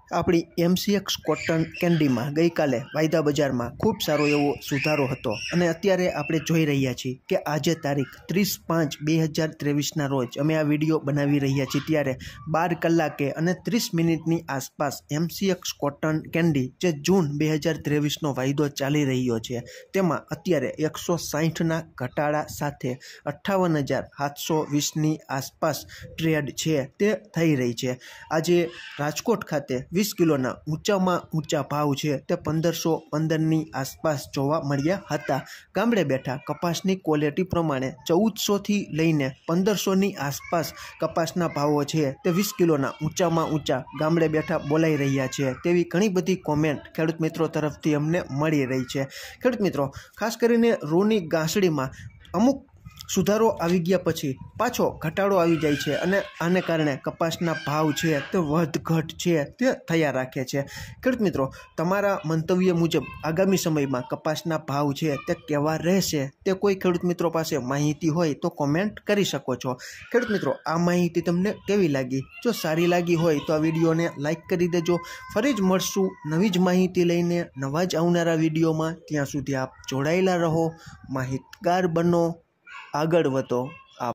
આપણી MCX cotton કેન્ડીમાં ગઈકાલે વાયદા બજારમાં ખૂબ સારો એવો સુધારો હતો અને અત્યારે આપણે જોઈ રહ્યા છીએ કે આજે તારીખ 30/5/2023ના રોજ અમે આ વિડીયો બનાવી રહ્યા છીએ ત્યારે 12 કલાકે અને 30 મિનિટની આસપાસ MCX કોટન કેન્ડી જે જૂન 2023નો વાયદો ચાલી રહ્યો છે તેમાં અત્યારે 160ના ઘટાડા સાથે 58,720ની આસપાસ ટ્રેડ છે તે થઈ રહી છે। આજે રાજકોટ ખાતે 20 કિલોના ઊંચામાં ઊંચા ભાવ છે તે 1515ની આસપાસ જોવા મળ્યા હતા। ગામડે બેઠા કપાસની ક્વોલિટી પ્રમાણે 1400થી લઈને 1500ની આસપાસ કપાસના ભાવો છે તે 20 કિલોના ઊંચામાં ઊંચા ગામડે બેઠા બોલાઈ રહ્યા છે તેવી ઘણી બધી કોમેન્ટ ખેડૂત મિત્રો તરફથી અમને મળી રહી છે। ખેડૂત મિત્રો, ખાસ કરીને રૂની ગાંસડીમાં અમુક સુધારો આવી ગયા પછી પાછો ઘટાડો આવી જાય છે અને આને કારણે કપાસના ભાવ છે તે વધઘટ છે તે થયા રાખે છે। ખેડૂત મિત્રો, તમારા મંતવ્ય મુજબ આગામી સમયમાં કપાસના ભાવ છે તે કેવા રહેશે તે કોઈ ખેડૂત મિત્રો પાસે માહિતી હોય તો કોમેન્ટ કરી શકો છો। ખેડૂત મિત્રો, આ માહિતી તમને કેવી લાગી? જો સારી લાગી હોય તો આ વિડીયોને લાઈક કરી દેજો। ફરી જ મળશું નવી જ માહિતી લઈને નવા જ આવનારા વિડીયોમાં। ત્યાં સુધી આપ જોડાયેલા રહો, માહિતગાર બનો, આગળ વધો।